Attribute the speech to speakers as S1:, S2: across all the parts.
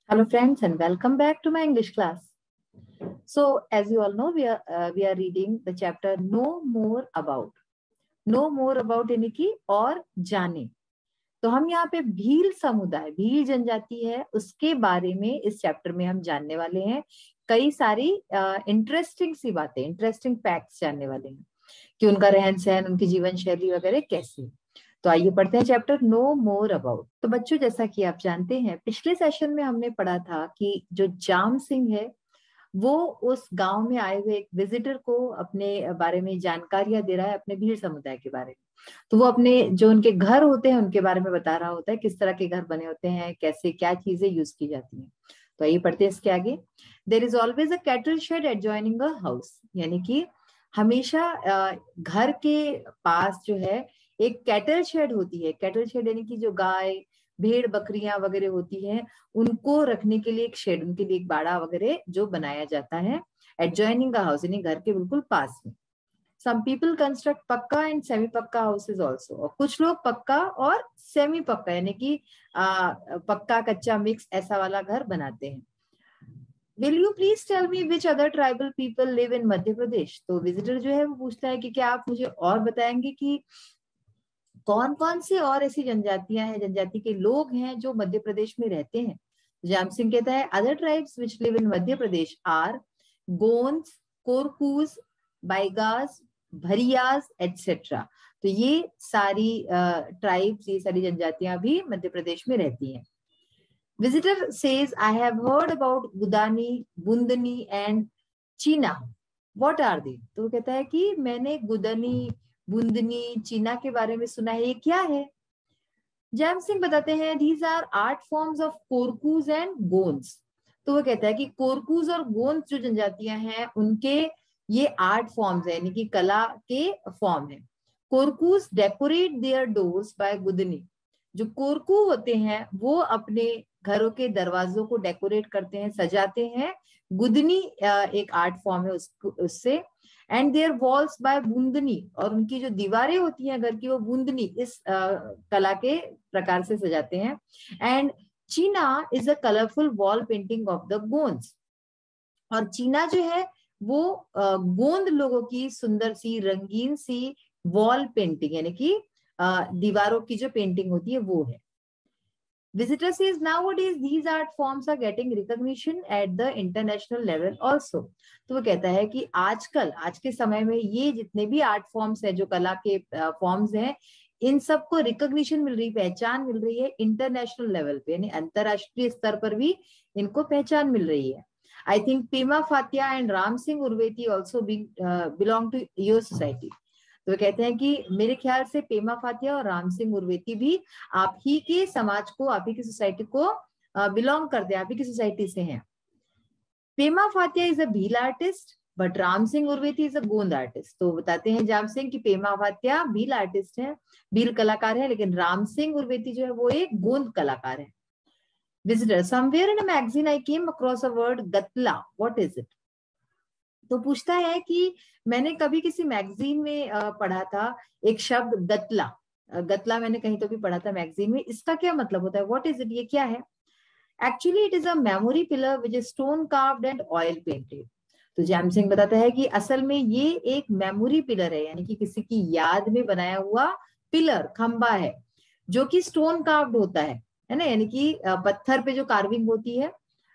S1: Hello friends and welcome back to my English class. So as you all know we are reading the chapter Know More About. Know More About यानी कि और जाने. तो हम यहाँ पे भील समुदाय, भील जनजाति है, उसके बारे में इस चैप्टर में हम जानने वाले हैं. कई सारी इंटरेस्टिंग सी बातें, इंटरेस्टिंग फैक्ट्स जानने वाले हैं कि उनका रहन सहन, उनकी जीवन शैली वगैरह कैसी. तो आइए पढ़ते हैं चैप्टर नो मोर अबाउट. तो बच्चों, जैसा कि आप जानते हैं, पिछले सेशन में हमने पढ़ा था कि जो जाम सिंह है वो उस गांव में आए हुए एक विजिटर को अपने बारे में जानकारियां दे रहा है, अपने भील समुदाय के बारे में. तो वो अपने जो उनके घर होते हैं उनके बारे में बता रहा होता है, किस तरह के घर बने होते हैं, कैसे क्या चीजें यूज की जाती हैं. तो आइए पढ़ते हैं इसके आगे. There is always a cattle shed adjoining a house, यानी कि हमेशा घर के पास जो है एक कैटल शेड होती है. कैटल शेड यानी कि जो गाय, भेड़, बकरियां वगैरह होती हैं, उनको रखने के लिए एक शेड, उनके लिए एक बाड़ा वगैरह जो बनाया जाता है. एडजॉइनिंग अ हाउस यानी घर के बिल्कुल पास में. Some people construct pucca and semi pucca houses also. और कुछ लोग पक्का और सेमी पक्का यानी कि पक्का कच्चा मिक्स ऐसा वाला घर बनाते हैं. Will you please tell me which other tribal people live in Madhya Pradesh. तो विजिटर जो है वो पूछता है कि क्या आप मुझे और बताएंगे कि कौन कौन से और ऐसी जनजातियां हैं, जनजाति के लोग हैं जो मध्य प्रदेश में रहते हैं. जाम सिंह कहता है other tribes which live in Madhya Pradesh are Gonds, Korkus, Baigas, Bhariyas etcetera. तो ये सारी ट्राइब्स, ये सारी जनजातियां भी मध्य प्रदेश में रहती हैं. Visitor says I have heard about Gudani, Bundani and Cheena. What are they. तो वो कहता है कि मैंने गुदनी, बुंदनी, चीना के बारे में सुना है, ये क्या है. जैम सिंह बताते हैं these are art forms of Korkus and Gonds. तो वो कहता है कि कोरकूज और गोंड्स जो जनजातियां हैं उनके ये आर्ट फॉर्म्स है, यानी कि कला के फॉर्म है. Korkus decorate their doors by Gudni. जो कोरकू होते हैं वो अपने घरों के दरवाजों को डेकोरेट करते हैं, सजाते हैं. गुदनी एक आर्ट फॉर्म है उससे. And their walls by Bundni. और उनकी जो दीवारें होती हैं घर की, वो बूंदनी इस कला के प्रकार से सजाते हैं. And Cheena is a colourful wall painting of the Gonds. और चीना जो है वो गोंद लोगों की सुंदर सी, रंगीन सी वॉल पेंटिंग, यानी कि दीवारों की जो पेंटिंग होती है वो है. Visitor says nowadays these art forms are getting recognition at the international level also. तो वो कहता है कि आजकल, आज के समय में ये जितने भी आर्ट फॉर्म्स है, जो कला के फॉर्म्स हैं, इन सबको रिकॉग्निशन मिल रही, पहचान मिल रही है इंटरनेशनल लेवल पे, यानी अंतरराष्ट्रीय स्तर पर भी इनको पहचान मिल रही है. I think Pema Fatiya and Ram Singh Urveti also belong to your society. तो कहते हैं कि मेरे ख्याल से पेमा फातिया और राम सिंह उर्वेती भी आप ही के समाज को, आप ही की सोसाइटी को बिलोंग करते हैं, आप ही की सोसाइटी से हैं. Pema Fatiya is a Bhil artist but Ram Singh Urveti is a Gond artist. तो बताते हैं जाम सिंह कि पेमा फातिया भील आर्टिस्ट है, भील कलाकार है, लेकिन राम सिंह उर्वेती जो है वो एक गोंद कलाकार है. Visitor somewhere in a magazine I came across a word Gatla. What is it. तो पूछता है कि मैंने कभी किसी मैगजीन में पढ़ा था एक शब्द गतला. गतला मैंने कहीं तो भी पढ़ा था मैगजीन में. इसका क्या मतलब होता है, व्हाट इज इट, ये क्या है. Actually it is a memory pillar which is stone carved and oil painted. तो जैम सिंह बताता है कि असल में ये एक मेमोरी पिलर है, यानी कि किसी की याद में बनाया हुआ पिलर, खंबा है, जो कि स्टोन कार्व्ड होता है ना, यानी कि पत्थर पे जो कार्विंग होती है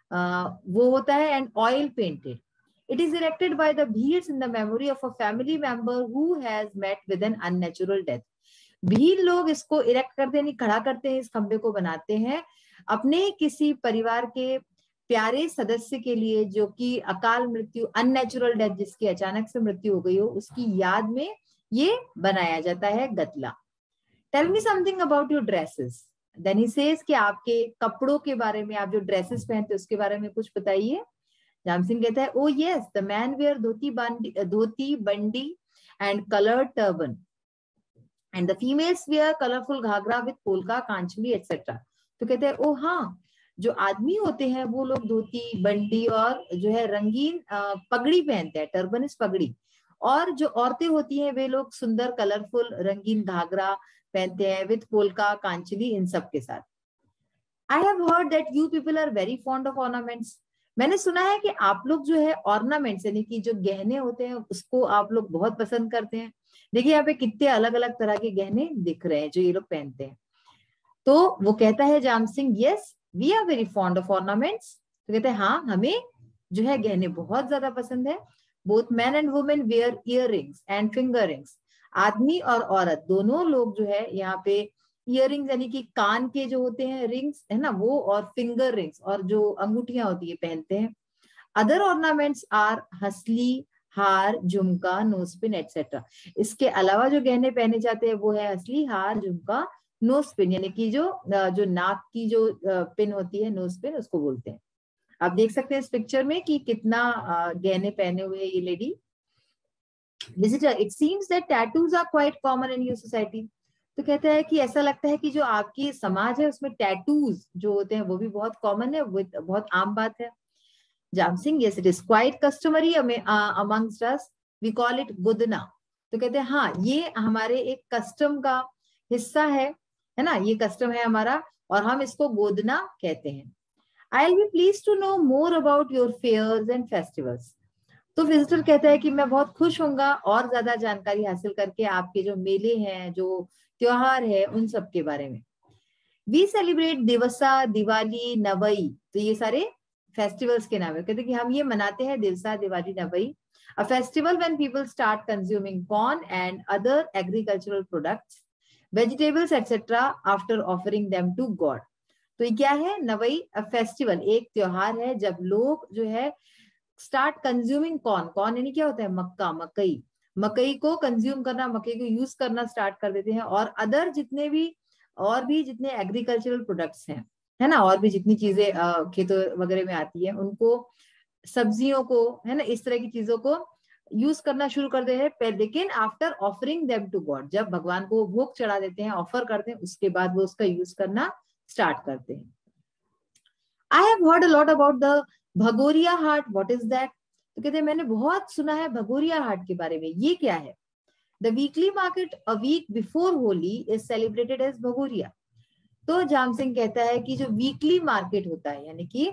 S1: वो होता है. And oil painted. It is erected by the Bhils in the memory of a family member who has met with an unnatural death. Bhil लोग इसको इरेक्ट करते हैं, खड़ा करते हैं, इस खंबे को बनाते हैं अपने किसी परिवार के प्यारे सदस्य के लिए जो कि अकाल मृत्यु, अननेचुरल डेथ, जिसकी अचानक से मृत्यु हो गई हो, उसकी याद में ये बनाया जाता है Gatla. Tell me something about your dresses. Then he says कि आपके कपड़ों के बारे में, आप जो ड्रेसेस पहनते हैं उसके बारे में कुछ बताइए. जाम सिंह कहता है oh yes, the man wear dhoti bandi and coloured turban and the females wear colourful ghagra with polka, kanchli etcetera. तो कहते हैं ओ हाँ, जो आदमी होते हैं वो लोग धोती, बंडी और जो है रंगीन पगड़ी पहनते हैं, टर्बन इस पगड़ी. और जो औरतें होती हैं वे लोग सुंदर कलरफुल रंगीन घाघरा पहनते हैं विद पोलका, कांचली, इन सब के साथ. I have heard that you people are very fond of ornaments. मैंने सुना है कि आप लोग जो है ऑर्नामेंट्स यानी कि जो गहने होते हैं उसको आप लोग बहुत पसंद करते हैं। देखिए यहाँ पे कितने अलग अलग तरह के गहने दिख रहे हैं जो ये लोग पहनते हैं। तो वो कहता है Jam Singh, yes we are very fond of ornaments. तो कहते हैं हाँ, हमें जो है गहने बहुत ज्यादा पसंद है। Both man and women wear earrings and finger rings. आदमी और औरत दोनों लोग जो है यहाँ पे इयर रिंग्स यानी कि कान के जो होते हैं रिंग्स है ना वो, और फिंगर रिंग्स और जो अंगूठियां होती है पहनते हैं। अदर ऑर्नामेंट्स आर हसली, हार, झुमका, नोजपिन एटसेट्रा। इसके अलावा जो गहने पहने जाते हैं वो है हसली, हार, झुमका, नोजपिन यानी कि जो नाक की जो पिन होती है नोजपिन उसको बोलते हैं। आप देख सकते हैं इस पिक्चर में कि कितना गहने पहने हुए है ये lady. Visitor, it seems that tattoos are quite common in your society. तो कहता है कि ऐसा लगता है कि जो आपकी समाज है उसमें टैटूज जो होते हैं वो भी बहुत कॉमन है, वो बहुत आम बात है। Jam Singh, yes it is quite customary amongst us, we call it gudna. तो कहते हैं हाँ ये हमारे एक कस्टम का हिस्सा है ना, ये कस्टम है हमारा और हम इसको गोदना कहते हैं। I will be please to know more about your fairs and festivals. तो विजिटर कहता है कि मैं बहुत खुश होऊंगा और ज्यादा जानकारी हासिल करके आपके जो मेले हैं, जो त्योहार है, उन सब के बारे में। वी सेलिब्रेट दिवसा, दिवाली, नवई। तो ये सारे फेस्टिवल्स के नाम है। कहते हैं कि हम ये मनाते हैं Diwasa, Diwali, Navai. A festival when people start consuming corn and other agricultural products, vegetables etcetera after offering them to God. तो ये क्या है? नवई फेस्टिवल एक त्योहार है जब लोग जो है स्टार्ट कंज्यूमिंग कॉर्न। कॉर्न यानी क्या होता है? मक्का, मकई। मकई को कंज्यूम करना, मकई को यूज करना स्टार्ट कर देते हैं। और अदर जितने भी जितने एग्रीकल्चरल प्रोडक्ट्स हैं, है ना, और भी जितनी चीजें खेतों वगैरह में आती है उनको, सब्जियों को, है ना, इस तरह की चीजों को यूज करना शुरू कर देते हैं। लेकिन after offering them to God, जब भगवान को भोग चढ़ा देते हैं, ऑफर करते हैं, उसके बाद वो उसका यूज करना स्टार्ट करते हैं। I have heard a lot about the Bhagoria Haat, what is that? तो कहते हैं मैंने बहुत सुना है भगोरिया हाट के बारे में, ये क्या है? The weekly market a week before Holi is celebrated as Bhagoria. तो जाम सिंह कहता है कि जो वीकली मार्केट होता है यानी कि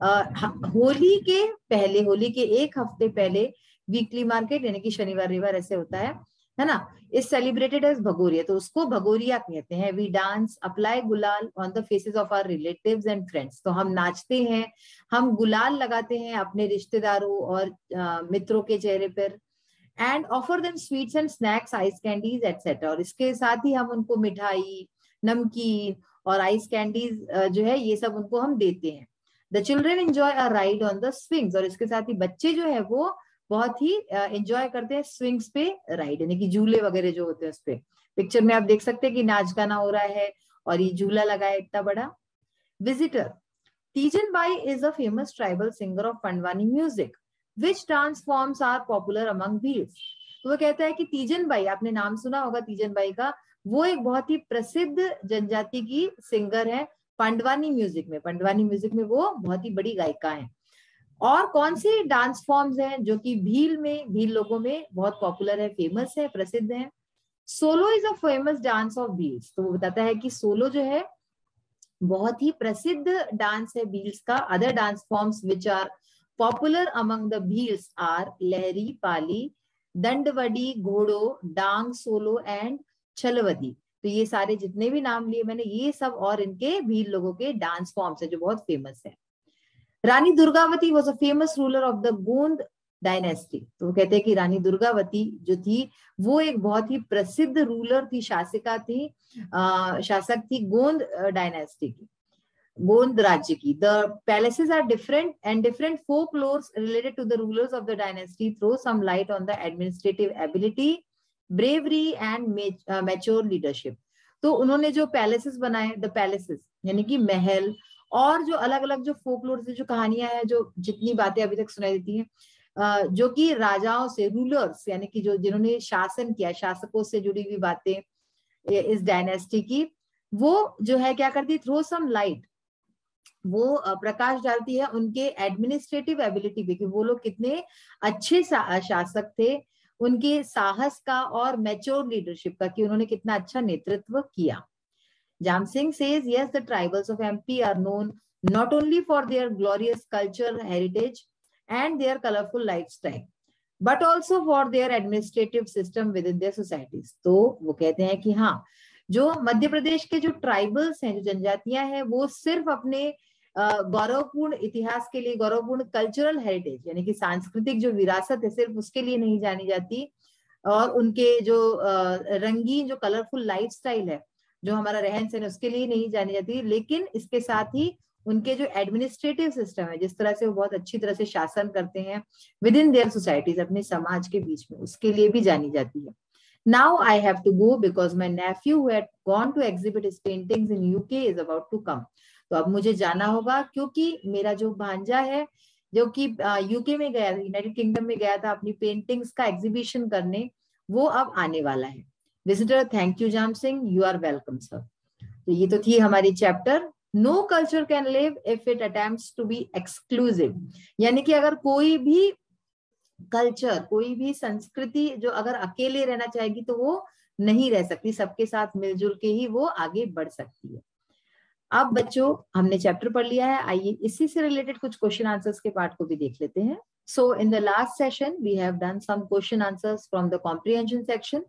S1: होली के पहले, होली के एक हफ्ते पहले वीकली मार्केट यानी कि शनिवार रविवार ऐसे होता है ना, इज सेलिब्रेटेड एज भगोरिया। तो उसको भगोरिया कहते हैं। We dance, apply gulal on the faces of our relatives and friends. तो हम नाचते हैं, हम गुलाल लगाते हैं अपने रिश्तेदारों और मित्रों के चेहरे पर। And offer them sweets and snacks, ice candies etcetera. और इसके साथ ही हम उनको मिठाई, नमकीन और आइस कैंडीज जो है ये सब उनको हम देते हैं। The children enjoy a ride on the swings. और इसके साथ ही बच्चे जो है वो बहुत ही एंजॉय करते हैं स्विंग्स पे राइड, यानी कि झूले वगैरह जो होते हैं उस पे। पिक्चर में आप देख सकते हैं कि नाच गाना हो रहा है और ये झूला लगा है इतना बड़ा। Visitor, Teejan Bai is a famous tribal singer of Pandwani music, which dance forms are popular among Bhils. तो वो कहता है कि तीजन बाई, आपने नाम सुना होगा तीजन बाई का, वो एक बहुत ही प्रसिद्ध जनजाति की सिंगर है पंडवानी म्यूजिक में। पंडवानी म्यूजिक में वो बहुत ही बड़ी गायिका है। और कौन सी डांस फॉर्म्स हैं जो कि भील लोगों में बहुत पॉपुलर है, फेमस है, प्रसिद्ध है? Solo is a famous dance of Bhils. तो वो बताता है कि सोलो जो है बहुत ही प्रसिद्ध डांस है भील्स का। Other dance forms which are popular among the Bhils are Lahri, Pali, Dandwadi, Ghodo, Dang, solo and छलवदी। तो ये सारे जितने भी नाम लिए मैंने, ये सब और इनके भील लोगों के डांस फॉर्म्स है जो बहुत फेमस है। Rani Durgavati was a famous ruler of the Gond dynasty. तो वो कहते हैं कि रानी दुर्गावती जो थी वो एक बहुत ही प्रसिद्ध रूलर थी, शासिका थी, शासक थी गोंद डायनेस्टी की, गोंद राज्य की। The palaces are different and different folklores related to the rulers of the dynasty throw some light on the administrative ability, bravery and mature leadership. तो उन्होंने जो पैलेसेस बनाए, द पैलेसेस यानी कि महल, और जो अलग अलग जो फोकलोर से जो कहानियां हैं, जो जितनी बातें अभी तक सुनाई देती हैं, जो कि राजाओं से, रूलर्स यानी कि जो जिन्होंने शासन किया, शासकों से जुड़ी हुई बातें इस डायनेस्टी की, वो जो है क्या करती, थ्रो सम लाइट, वो प्रकाश डालती है उनके एडमिनिस्ट्रेटिव एबिलिटी पे कि वो लोग कितने अच्छे शासक थे, उनके साहस का और मैच्योर लीडरशिप का, कि उन्होंने कितना अच्छा नेतृत्व किया। Jamsing says, yes, the tribals of MP are known not only for their glorious culture, heritage, and their colorful lifestyle, but also for their administrative system within their societies. तो वो कहते हैं कि हाँ, जो मध्य प्रदेश के जो ट्राइबल्स हैं, जो जनजातियां हैं, वो सिर्फ अपने गौरवपूर्ण इतिहास के लिए, गौरवपूर्ण कल्चरल हेरिटेज यानी कि सांस्कृतिक जो विरासत है, सिर्फ उसके लिए नहीं जानी जाती, और उनके जो रंगीन जो कलरफुल लाइफस्टाइल है, जो हमारा रहन सहन, उसके लिए नहीं जानी जाती, लेकिन इसके साथ ही उनके जो एडमिनिस्ट्रेटिव सिस्टम है, जिस तरह से वो बहुत अच्छी तरह से शासन करते हैं विद इन देयर सोसाइटीज, अपने समाज के बीच में, उसके लिए भी जानी जाती है. Now I have to go because my nephew who had gone to exhibit his paintings in UK is about to come. तो अब मुझे जाना होगा क्योंकि मेरा जो भांजा है जो कि यूके में गया, यूनाइटेड किंगडम में गया था अपनी पेंटिंग्स का एग्जीबिशन करने, वो अब आने वाला है. Visitor, thank you Jam Singh, you are welcome sir. तो ये तो थी हमारी chapter no culture can live if it attempts to be exclusive, यानी कि अगर कोई भी कल्चर, कोई भी संस्कृति जो अगर अकेले रहना चाहेगी तो वो नहीं रह सकती, सबके साथ मिलजुल के ही वो आगे बढ़ सकती है. अब बच्चों हमने चैप्टर पढ़ लिया है, आइए इसी से रिलेटेड कुछ क्वेश्चन आंसर्स के पार्ट को भी देख लेते हैं. So in the last session we have done some question answers from the comprehension section.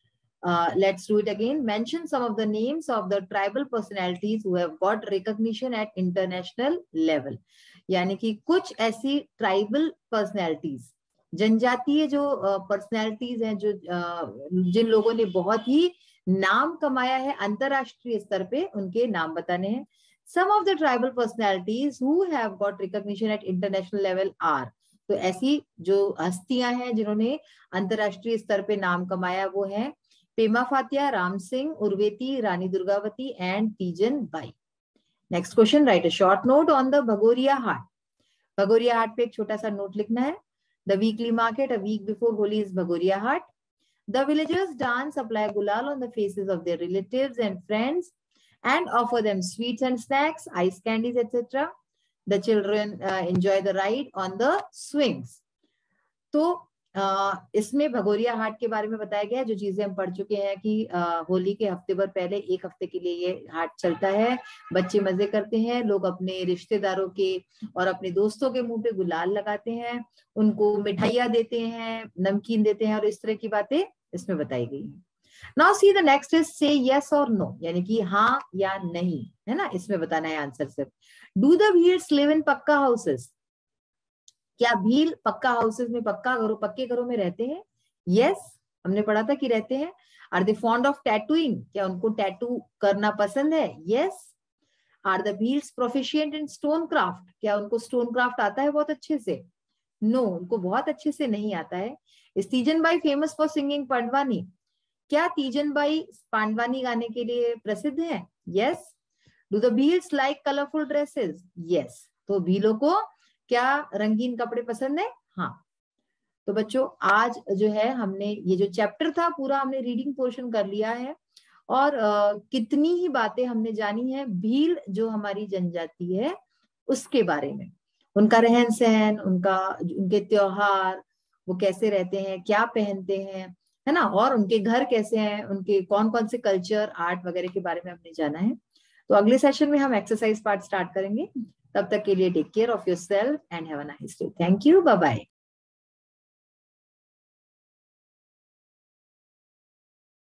S1: Let's do it again. Mention some of the names of the tribal personalities who have got recognition at international level. यानी कि कुछ ऐसी tribal personalities, जनजातीय जो personalities हैं, जो जिन लोगों ने बहुत ही नाम कमाया है अंतरराष्ट्रीय स्तर पे, उनके नाम बताने हैं. Some of the tribal personalities who have got recognition at international level are, तो ऐसी जो हस्तियां हैं जिन्होंने अंतरराष्ट्रीय स्तर पे नाम कमाया, वो है Pema Fatiya, Ram Singh, Urveti, Rani Durgavati and Teejan Bai. Next question, write a short note on the Bhagoria Haat. Bhagoria Haat पे एक छोटा सा नोट लिखना है. The weekly market a week before Holi is Bhagoria Haat. The villagers dance, apply gulal on the faces of their relatives and friends and offer them sweets and snacks, ice candies, etc. The children enjoy the ride on the swings. तो इसमें भगोरिया हाट के बारे में बताया गया है, जो चीजें हम पढ़ चुके हैं कि होली के हफ्ते भर पहले, एक हफ्ते के लिए ये हाट चलता है. बच्चे मजे करते हैं, लोग अपने रिश्तेदारों के और अपने दोस्तों के मुंह पे गुलाल लगाते हैं, उनको मिठाइयाँ देते हैं, नमकीन देते हैं, और इस तरह की बातें इसमें बताई गई हैं. Now see the next is say yes or no, यानी कि हाँ या नहीं, है ना, इसमें बताना है आंसर सिर्फ. Do the Bhils live in pucca houses? क्या भील पक्का हाउसेस में, पक्के घरों में रहते हैं? यस, हमने पढ़ा था कि रहते हैं. Are they fond of tattooing? क्या उनको टैटू करना पसंद है? Yes. Are the Bhils proficient in stone craft? क्या उनको स्टोन क्राफ्ट आता है बहुत अच्छे से? नो, उनको बहुत अच्छे से नहीं आता है. Is Teejan Bai famous for singing Pandwani? क्या तीजन बाई पांडवानी गाने के लिए प्रसिद्ध है? Yes. Do the Bhils like colourful dresses? Yes. तो भीलों को क्या रंगीन कपड़े पसंद है? हाँ. तो बच्चों आज जो है हमने ये जो चैप्टर था पूरा हमने रीडिंग पोर्शन कर लिया है, और कितनी ही बातें हमने जानी है भील जो हमारी जनजाति है उसके बारे में, उनका रहन सहन, उनके त्योहार, वो कैसे रहते हैं, क्या पहनते हैं, है ना, और उनके घर कैसे हैं, उनके कौन कौन से कल्चर, आर्ट वगैरह के बारे में हमने जाना है. तो अगले सेशन में हम एक्सरसाइज पार्ट स्टार्ट करेंगे. तब तक के लिए take care of yourself and have a nice day. Thank you, bye bye.